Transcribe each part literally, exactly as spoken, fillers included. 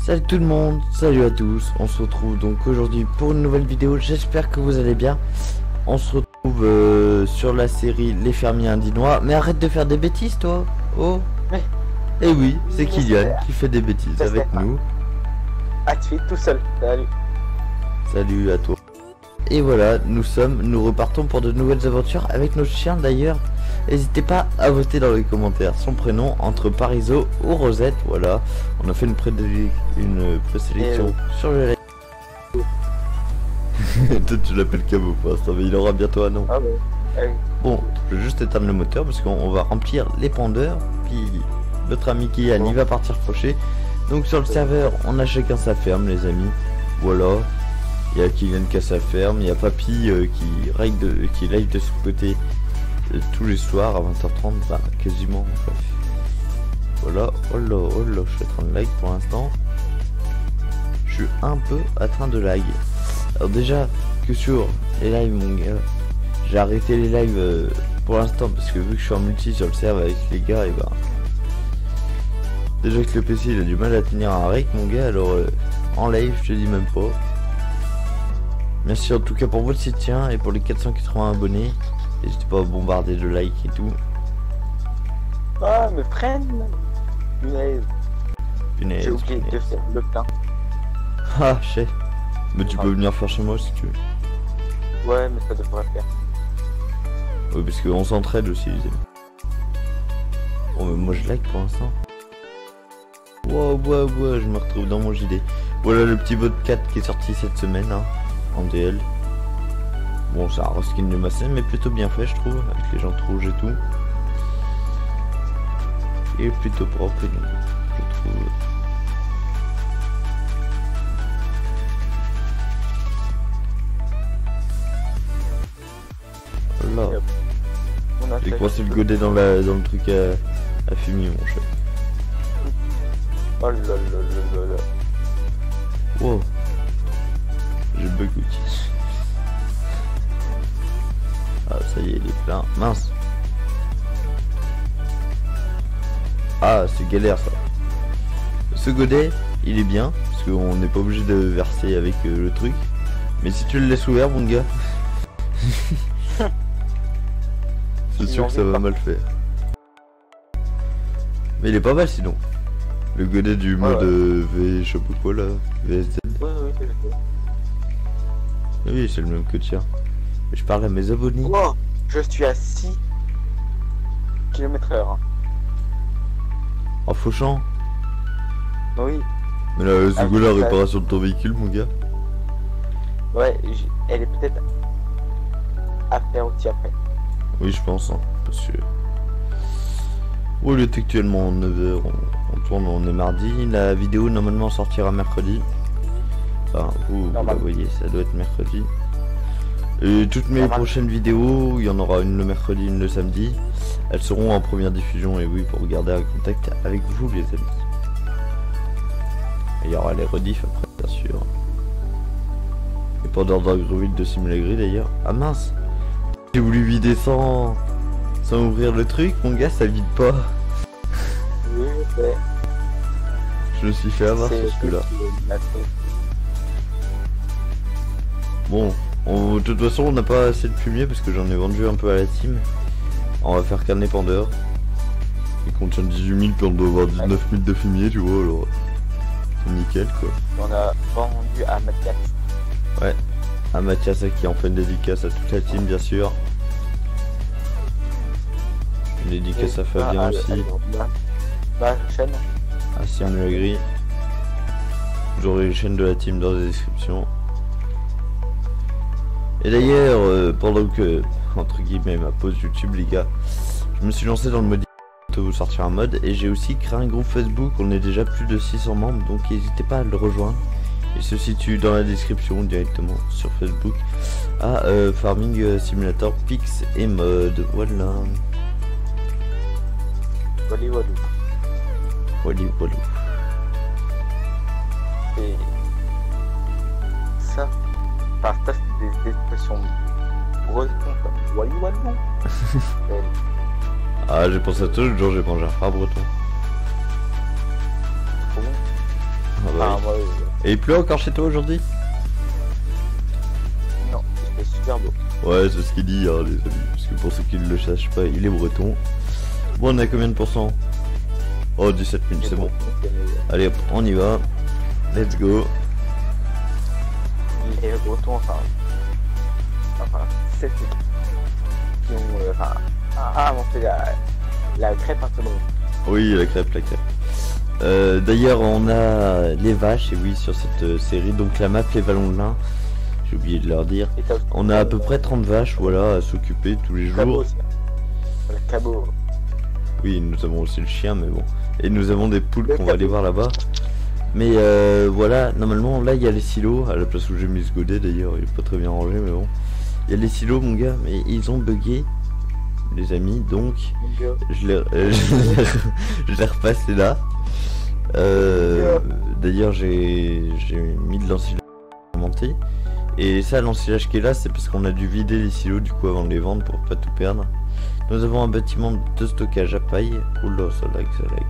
Salut tout le monde, salut à tous, on se retrouve donc aujourd'hui pour une nouvelle vidéo, j'espère que vous allez bien. On se retrouve euh, sur la série Les Fermiers Indinois, mais arrête de faire des bêtises toi. Oh Oui. Et oui, c'est Kylian qui fait des bêtises avec nous. Ah, tu fais tout seul, salut. Salut à toi. Et voilà, nous sommes, nous repartons pour de nouvelles aventures avec nos chiens d'ailleurs. N'hésitez pas à voter dans les commentaires son prénom entre Pariso ou Rosette. Voilà, on a fait une présélection une présélection euh... sur le toi tu l'appelles Cabo pour l'instant, mais il aura bientôt un nom. Ah ouais. Ah oui. Bon, je vais juste éteindre le moteur parce qu'on va remplir les pendeurs. Puis notre ami Kylian bon. il va partir faucher. Donc sur le serveur, on a chacun sa ferme les amis. Voilà. Il y a Kylian qui a sa ferme, il y a Papy euh, qui règle de, qui live de ce côté euh, tous les soirs à vingt heures trente, bah, quasiment en fait. Voilà, oh là, oh là, je suis en train de lag pour l'instant. Je suis un peu en train de lag. Alors déjà que sur les lives mon gars, j'ai arrêté les lives euh, pour l'instant parce que vu que je suis en multi sur le serveur avec les gars, et bah déjà que le P C il a du mal à tenir un rec mon gars, alors euh, en live je te dis même pas. Merci en tout cas pour votre soutien et pour les quatre cent quatre-vingts abonnés. N'hésitez pas à bombarder de likes et tout. Ah, me prenne. Punaise. Punaise. J'ai oublié de faire le pain. Ah, je sais. Mais tu ah. peux venir faire chez moi si tu veux. Ouais, mais ça devrait faire. Oui, parce qu'on s'entraide aussi, les amis. Bon, mais moi je like pour l'instant. Wow, wow, wow, je me retrouve dans mon J D. Voilà le petit bot quatre qui est sorti cette semaine. Hein. En D L. Bon, c'est un reskin de Massé, mais plutôt bien fait, je trouve, avec les jantes rouges et tout. Et plutôt propre, je trouve. Voilà. J'ai coincé le godet dans, la, dans le truc à, à fumier, mon chef. Oh là là là là là. Wow. J'ai bug outil. Ah ça y est, il est plein. Mince. Ah c'est galère ça. Ce godet il est bien parce qu'on n'est pas obligé de verser avec euh, le truc. Mais si tu le laisses ouvert mon gars, c'est sûr que ça va mal faire. Mais il est pas mal sinon. Le godet du mode ouais, ouais. V je sais pas quoi là. V S Z. Ouais, ouais, c'est le Oui, c'est le même que le tien. Mais je parle à mes abonnés. Wow, je suis à six kilomètres heure. En fauchant. Oui. Mais là, c'est quoi la réparation de ton véhicule, mon gars? Ouais, elle est peut-être à faire aussi après. Oui, je pense, hein, parce que... Oh, il est actuellement neuf heures, on, on tourne, on est mardi. La vidéo, normalement, sortira mercredi. Enfin, vous, vous la voyez, ça doit être mercredi. Et toutes mes Normal. prochaines vidéos, il y en aura une le mercredi, une le samedi. Elles seront en première diffusion, et oui, pour garder un contact avec vous, les amis. Et il y aura les rediffs après, bien sûr. Et pendant d'Agroville de Simulagri d'ailleurs. Ah mince! J'ai voulu vider sans... sans ouvrir le truc, mon gars, ça vide pas. Oui, ouais. Je me suis fait avoir sur ce coup-là. Bon, on, de toute façon on n'a pas assez de fumier parce que j'en ai vendu un peu à la team. On va faire qu'un épandeur. Il contient dix-huit mille puis on doit avoir dix-neuf mille de fumier, tu vois, alors c'est nickel quoi. On a vendu à Mathias. Ouais, à Mathias qui en fait une dédicace à toute la team bien sûr. Une dédicace à Fabien aussi. La chaîne. Ah si, on me l'a gris. J'aurai les chaînes de la team dans la description. Et d'ailleurs, euh, pendant que, entre guillemets, ma pause YouTube, les gars, je me suis lancé dans le mode de vous sortir un mode et j'ai aussi créé un groupe Facebook. On est déjà plus de six cents membres, donc n'hésitez pas à le rejoindre. Il se situe dans la description directement sur Facebook. À euh, Farming Simulator Pix et mode. Voilà. Wally Walou. Wally Walou. Et ça. Enfin, ça c'est des, des expressions bretons comme Wally Walou. Ah, j'ai pensé à tout le jour, j'ai mangé un phare breton. Trop bon. Ah bah Enfin, oui. moi, Et il pleut encore chez toi aujourd'hui? non, c'était super beau. Ouais, c'est ce qu'il dit, hein, les amis. Parce que pour ceux qui ne le sachent pas, il est breton. Bon, on a combien de pourcents? Oh, dix-sept mille, c'est bon. Allez hop, on y va. Let's go. Les bretons, enfin. Enfin, c'est ceux qui ont. Euh, enfin, ah, inventé la, la crêpe un peu bon. Oui, la crêpe, la crêpe. Euh, D'ailleurs, on a les vaches, et oui, sur cette euh, série, donc la map Les Vallons de l'Ain, j'ai oublié de leur dire. On a à peu près trente vaches, voilà, à s'occuper tous les jours. Aussi. Le cabot. Oui, nous avons aussi le chien, mais bon. Et nous avons des poules qu'on va aller voir là-bas. Mais euh, voilà, normalement, là, il y a les silos, à la place où j'ai mis ce godet, d'ailleurs, il est pas très bien rangé, mais bon. Il y a les silos, mon gars, mais ils ont bugué, les amis, donc je l'ai euh, je l'ai repassé là. Euh, D'ailleurs, j'ai mis de l'ensilage monté. Et ça, l'ensilage qui est là, c'est parce qu'on a dû vider les silos du coup avant de les vendre pour pas tout perdre. Nous avons un bâtiment de stockage à paille. Oula, ça lag, ça lag.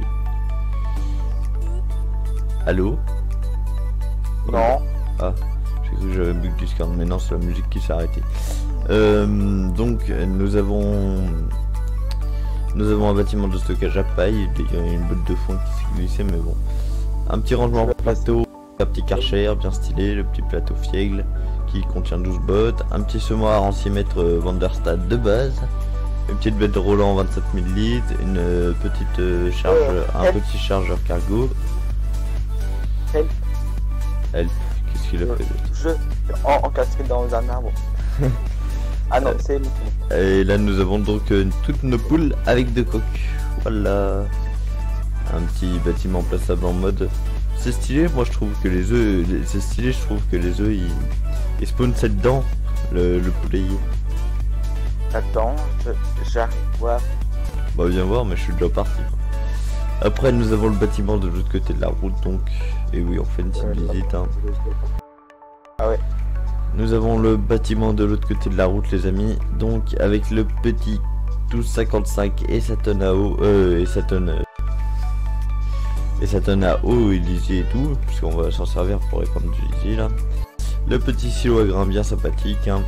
Allô? Non. Ah, j'ai cru que j'avais bug Discord, mais non, c'est la musique qui s'est arrêtée. Euh, donc, nous avons... Nous avons un bâtiment de stockage à paille, il y a une botte de fond qui s'est glissée, mais bon. Un petit rangement plateau, un petit karcher bien stylé, le petit plateau fiègle qui contient douze bottes, un petit semoir en six mètres euh, Vanderstad de base, une petite bête de Roland vingt-sept millilitres, une euh, petite euh, charge, euh, un help. petit chargeur cargo. Help. Help, qu'est-ce qu'il a Euh, fait d'autre? Je en, encastré dans un arbre. Ah non, c'est le fond. Et là nous avons donc euh, toutes nos poules avec deux coques. Voilà. Un petit bâtiment plaçable en mode. C'est stylé, moi je trouve que les œufs. les- C'est stylé, je trouve que les œufs ils, ils spawnent cette dent, le, le poulet. Attends, je- j'arrive voir. Bah viens voir, mais je suis déjà parti. Après nous avons le bâtiment de l'autre côté de la route donc. Et oui, on fait une petite Ouais, visite. Hein. Ah ouais. Nous avons le bâtiment de l'autre côté de la route les amis. Donc avec le petit douze cinquante-cinq et sa tonne à eau. Euh, et sa tonne. euh, Et sa tonne à eau et lisier et tout. Puisqu'on va s'en servir pour répandre du lisier là. Le petit silo à grains bien sympathique. Hein.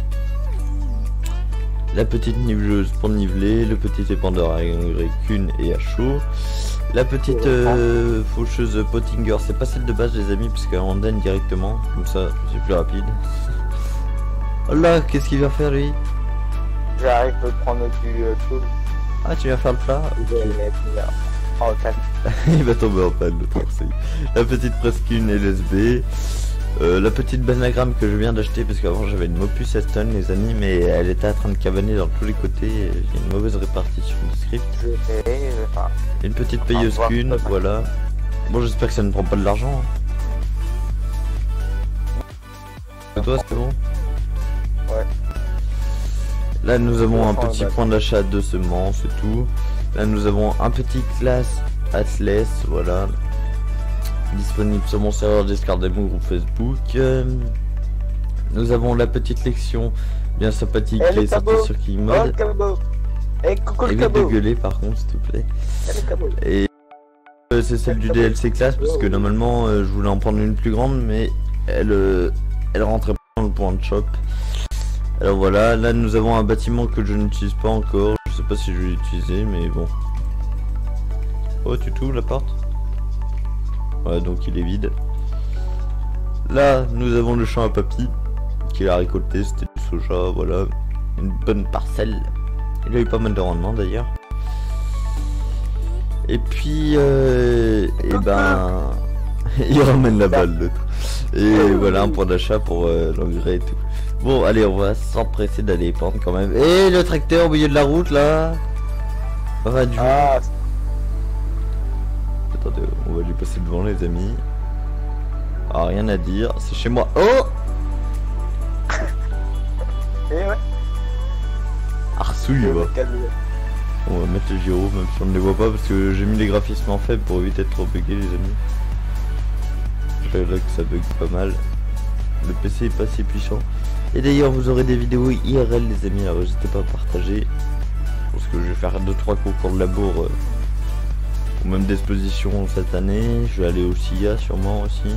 La petite niveleuse pour niveler. Le petit épandeur à engrais Kuhn et à chaud. La petite euh, faucheuse Pottinger, c'est pas celle de base les amis, parce qu'elle en donne directement, comme ça c'est plus rapide. Oh là, qu'est-ce qu'il vient faire lui? J'arrive de prendre du euh, tool. Ah, tu viens faire le plat? Je vais le mettre là. Oh, calme. Il va tomber en panne le truc. La petite Presqu'une L S B. Euh, la petite Benagram que je viens d'acheter, parce qu'avant j'avais une Mopus Aston les amis, mais elle était en train de cavaner dans tous les côtés, j'ai une mauvaise répartition du script. Je vais. euh, Enfin. Une petite payeuse voir, Kuhn, pas mal. voilà. Bon, j'espère que ça ne prend pas de l'argent. Hein. Toi, c'est bon? Ouais. Là, nous avons un Ouais, petit ouais. point d'achat de semences et tout. Là, nous avons un petit classe Atlas, voilà. Disponible sur mon serveur Discord et mon groupe Facebook. Euh, nous avons la petite lection bien sympathique Eh, qui le est sortie cabot. sur Oh, le Kingmod. cabot. Eh, coucou le Évite de cabot. gueuler par contre, s'il te plaît. Eh, le cabot. Et euh, c'est celle du D L C classe parce que normalement euh, je voulais en prendre une plus grande mais elle euh, elle rentrait pas dans le point de shop. Alors voilà, là nous avons un bâtiment que je n'utilise pas encore, je sais pas si je vais l'utiliser mais bon. Oh, tu t'ouvres la porte? Ouais, donc il est vide. Là nous avons le champ à papy qu'il a récolté, c'était du soja, voilà. Une bonne parcelle. Il a eu pas mal de rendement d'ailleurs. Et puis, euh, et ben, il ramène la balle l'autre. Et voilà un point d'achat pour euh, l'engrais et tout. Bon, allez, on va s'empresser d'aller prendre quand même. Et le tracteur au milieu de la route là. Va du. Ah, Attendez, on va lui passer devant les amis. Ah, rien à dire, c'est chez moi. Oh, et ouais. Arsouille, Le va. cabot. On va mettre les gyros même si on ne les voit pas parce que j'ai mis les graphismes en faible pour éviter de trop bugger les amis. Je vois là que ça bug pas mal. Le P C est pas si puissant. Et d'ailleurs vous aurez des vidéos I R L les amis, alors n'hésitez pas à partager. Parce que je vais faire deux trois concours de labour euh, ou même d'exposition cette année. Je vais aller au S I A sûrement aussi.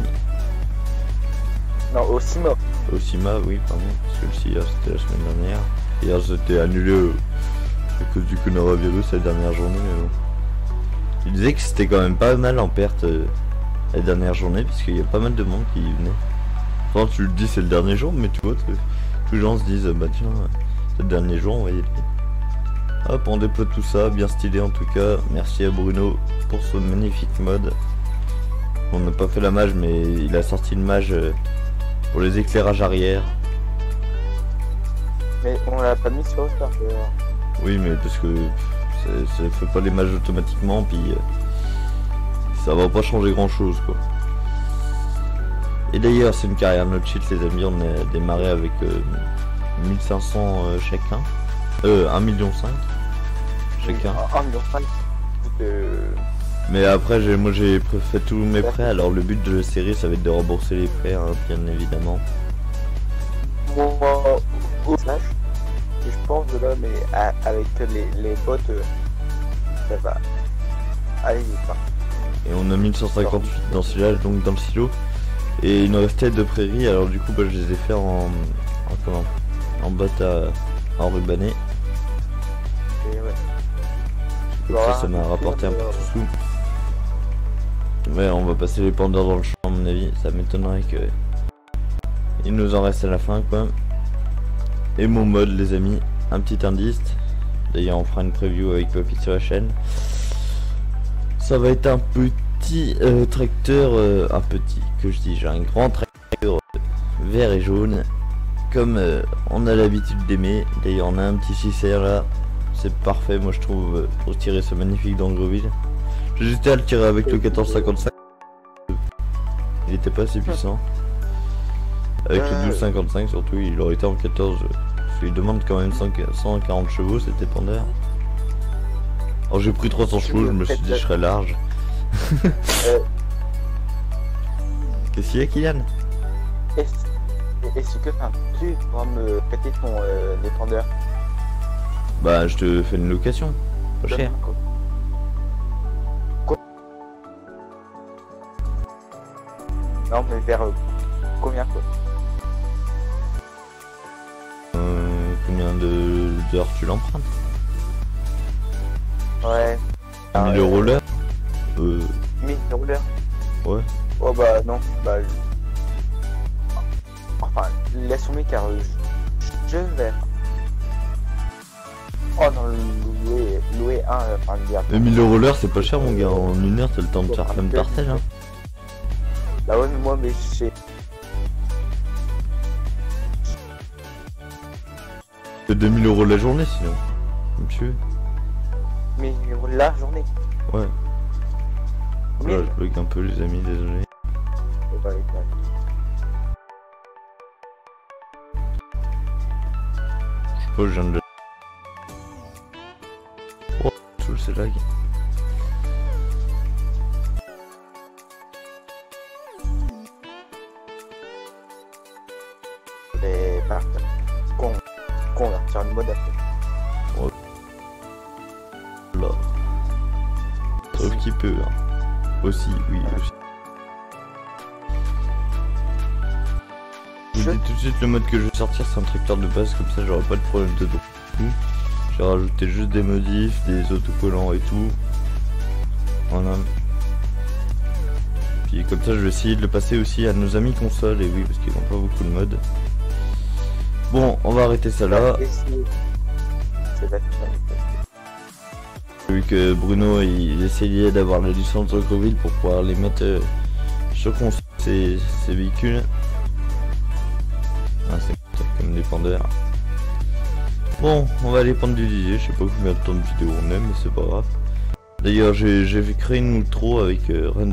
Non, au CIMA. Au CIMA, oui, pardon, parce que le S I A c'était la semaine dernière. Hier c'était annulé euh, à cause du coronavirus la dernière journée, mais bon. Il disait que c'était quand même pas mal en perte euh, la dernière journée, parce qu'il y a pas mal de monde qui y venait. Enfin, tu le dis, c'est le dernier jour, mais tu vois, tous les gens se disent, bah tiens, c'est le dernier jour, on va y aller. Hop, on déploie tout ça, bien stylé en tout cas. Merci à Bruno pour ce magnifique mode. On n'a pas fait la mage, mais il a sorti une mage euh, pour les éclairages arrière. Mais on l'a pas mis sur le serveur. Oui, mais parce que ça fait pas les mages automatiquement, puis euh, ça va pas changer grand chose quoi. Et d'ailleurs, c'est une carrière no cheat les amis, on a démarré avec euh, mille cinq cents euh, chacun. Euh, un million cinq chacun. un million cinq. Euh... Mais après, j'ai, moi j'ai fait tous mes prêts, alors le but de la série ça va être de rembourser les prêts, hein, bien évidemment. Moi, au slash, je pense de là, mais à, avec les, les bots, euh, ça va aller vite. Hein. Et on a mille cent cinquante-huit dans ce village, donc dans le silo. Et il nous restait deux prairies, alors du coup bah, je les ai fait en, en comment en botte à enrubanné. Et ouais. Donc ça, ça m'a rapporté un peu de sous. Ouais, on va passer les pendeurs dans le champ à mon avis, ça m'étonnerait que il nous en reste à la fin quoi. Et mon mode les amis, un petit indice. D'ailleurs on fera une preview avec Papy sur la chaîne. Ça va être un petit euh, tracteur, euh, un petit que je dis, j'ai un grand tracteur euh, vert et jaune. Comme euh, on a l'habitude d'aimer. D'ailleurs on a un petit six R là. C'est parfait moi je trouve euh, pour tirer ce magnifique d'Angroville. J'ai hésité à le tirer avec le quatorze cinquante-cinq. Il était pas assez puissant. Avec le douze cinquante-cinq surtout, il aurait été en quatorze. Parce qu'il demande quand même cent quarante chevaux, cet épandeur. Alors j'ai pris trois cents chevaux, je me suis dit je serais large. Qu'est-ce qu'il y a, Kylian? Est-ce que enfin, tu pourras me prêter ton euh, dépendeur? Bah je te fais une location, pas cher. Quoi? Non mais vers euh, combien quoi? Euh, combien de d'heures tu l'empruntes? Ouais. mille euros l'heure? Euh... mille euros l'heure? Ouais. Oh bah non, bah... Enfin, laisse tomber car euh, je, je vais... Oh non, louer, louer un, euh, enfin... Mais mille euros l'heure c'est pas cher mon gars, en une heure t'as le temps de faire plein de partage hein. Bah ouais mais moi mais j'ai... deux mille euros la journée sinon, monsieur. Mais la journée. Ouais. Mais... Là je bug un peu les amis, désolé. Bah, je sais pas, je viens de le... Oh, tout c'est lag. Et par con, convertir le mode après. Oh. Là. Sauf qu'il peut. Hein. Aussi, oui, ouais. Aussi. Je vous dis tout de suite, le mode que je vais sortir, c'est un tracteur de base, comme ça j'aurai pas de problème de dos. J'ai rajouté juste des modifs, des autocollants et tout. Voilà. Puis comme ça, je vais essayer de le passer aussi à nos amis consoles, et oui, parce qu'ils n'ont pas beaucoup de modes. Bon, on va arrêter ça là. Vu que Bruno il essayait d'avoir la licence de Groville pour pouvoir les mettre euh, sur console, ces, ces véhicules. Ah, c'est comme des pendeurs. Bon, on va aller prendre du disait, je sais pas combien de temps de vidéo on a, mais c'est pas grave. D'ailleurs, j'ai créé une outro avec euh, Rend,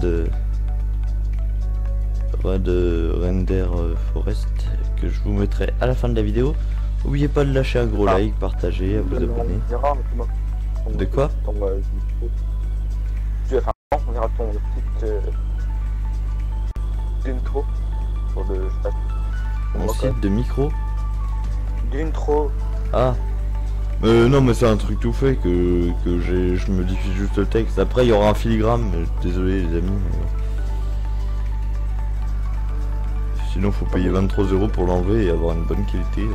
Rend, Render euh, Forest que je vous mettrai à la fin de la vidéo. N'oubliez pas de lâcher un gros ah. like, partager, à vous abonner. De quoi? Ton, euh, enfin, on verra ton petite euh, d'intro pour le. Mon site de micro. D'intro. Ah. Euh, non mais c'est un truc tout fait que, que j'ai, je me diffuse juste le texte. Après il y aura un filigrane, mais désolé les amis. Mais... Sinon faut payer vingt-trois euros pour l'enlever et avoir une bonne qualité.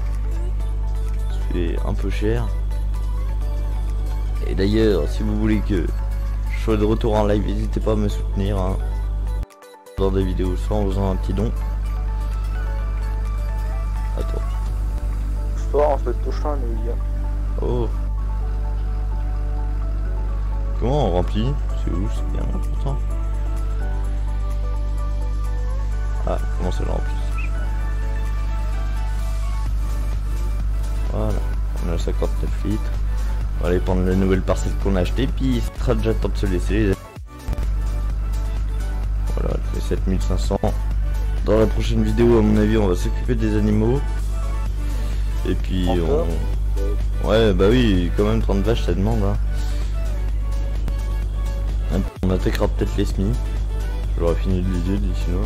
C'est un peu cher. Et d'ailleurs si vous voulez que je sois de retour en live, n'hésitez pas à me soutenir hein, dans des vidéos, soit en faisant un petit don. Attends. Soit en se touchant les gars. Oh. Comment on remplit? C'est où? C'est bien important. Ah, comment ça le remplit? Voilà, on a cinquante-neuf litres. On va aller prendre la nouvelle parcelle qu'on a acheté, puis il sera déjà temps de se laisser. Voilà, elle fait sept mille cinq cents. Dans la prochaine vidéo, à mon avis, on va s'occuper des animaux. Et puis on... Ouais, bah oui, quand même trente vaches, ça demande. Hein. On attaquera peut-être les semis. J'aurais fini de l'idée d'ici là.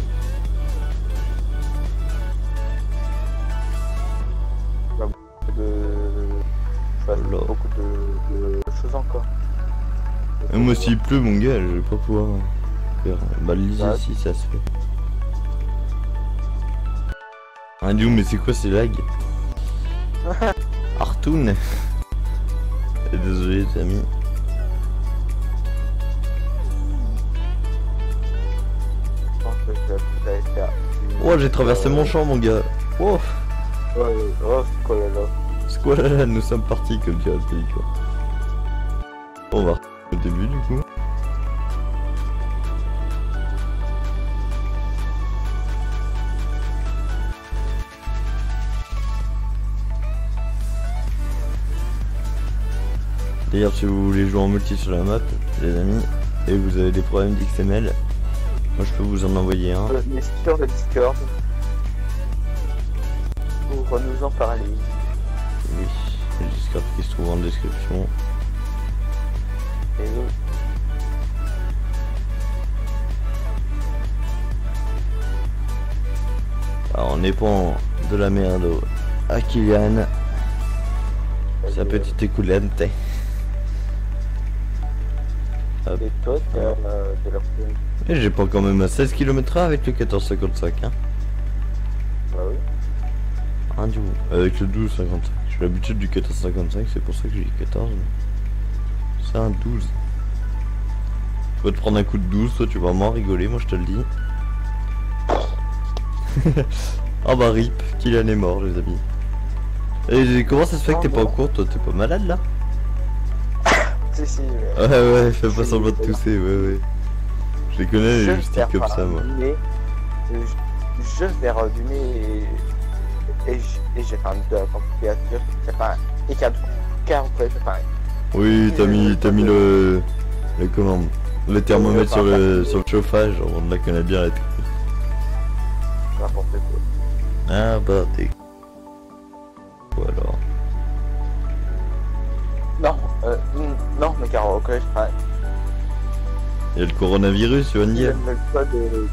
De... Voilà. Beaucoup de... de choses encore. Et moi s'il pleut mon gars, je vais pas pouvoir faire. Bah le liser bah, si ça se fait. Ah du mais c'est quoi ces lags? Artoon. Désolé les amis. Oh j'ai traversé mon champ mon gars. Oh. Ouais, oh squalala. Squalala, nous sommes partis comme dirait le pays quoi. On va au début du coup. D'ailleurs si vous voulez jouer en multi sur la map les amis et vous avez des problèmes d'X M L, moi je peux vous en envoyer un. Mais sur le Discord pour nous en parler. Oui, le Discord qui se trouve en description. Et oui. Alors on dépend de la merde à Kylian. Sa petite écoulante. Et toi, t'as euh, de la foule. Et j'ai pas quand même à seize kilomètres avec le quatorze cinquante-cinq hein. Bah oui. Un du avec le douze cinquante-cinq. J'ai l'habitude du quatorze cinquante-cinq, c'est pour ça que j'ai dit quatorze. C'est un douze. Tu vas te prendre un coup de douze, toi tu vas moins rigoler, moi je te le dis. Ah bah rip, Kylian est mort les amis. Et comment ça se fait que t'es pas au cours, toi t'es pas malade là? Si si mais... Ouais ouais, fais pas semblant de tousser, ouais ouais. Je les connais les justiques comme ça moi. Nez, juste vers du nez et, et, et j'ai fait un de la température, j'ai fait un et quatre quarts après j'ai fait un... Oui t'as mis t'as mis le... le comment le thermomètre sur le, sur le chauffage, on la connaît bien la technique. N'importe quoi. Ah bah t'es... Ou alors... Non, euh, non, mais car au collège, enfin... Il y a le coronavirus, tu vas me dire. Ils ne veulent pas de...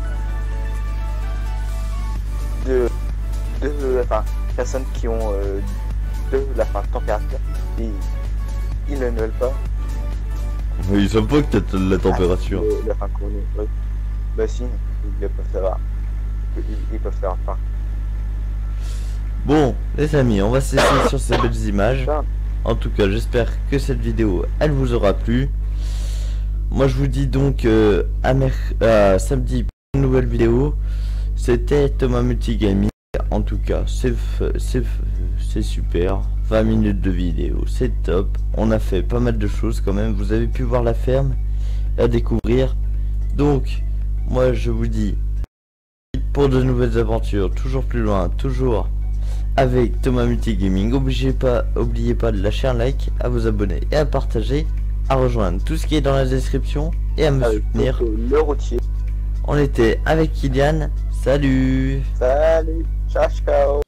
De... De... Enfin, personnes qui ont euh, de la fin, température. Ils... Ils ne veulent pas. Mais ils savent pas que t'as de la température. Ah, de la fin coronavirus. Ouais. Bah si, ils peuvent savoir. Ils, ils peuvent savoir pas. Bon, les amis, on va se laisser sur ces belles images. En tout cas, j'espère que cette vidéo, elle vous aura plu. Moi, je vous dis donc euh, à, mer à samedi pour une nouvelle vidéo. C'était Thomas Multigaming. En tout cas, c'est c'est super. vingt minutes de vidéo, c'est top. On a fait pas mal de choses quand même. Vous avez pu voir la ferme, la découvrir. Donc, moi, je vous dis pour de nouvelles aventures, toujours plus loin, toujours avec Thomas Multigaming. N'oubliez pas, oubliez pas de lâcher un like, à vous abonner et à partager, à rejoindre tout ce qui est dans la description et à me avec soutenir. Le routier. On était avec Kylian. Salut. Salut. Ciao ciao.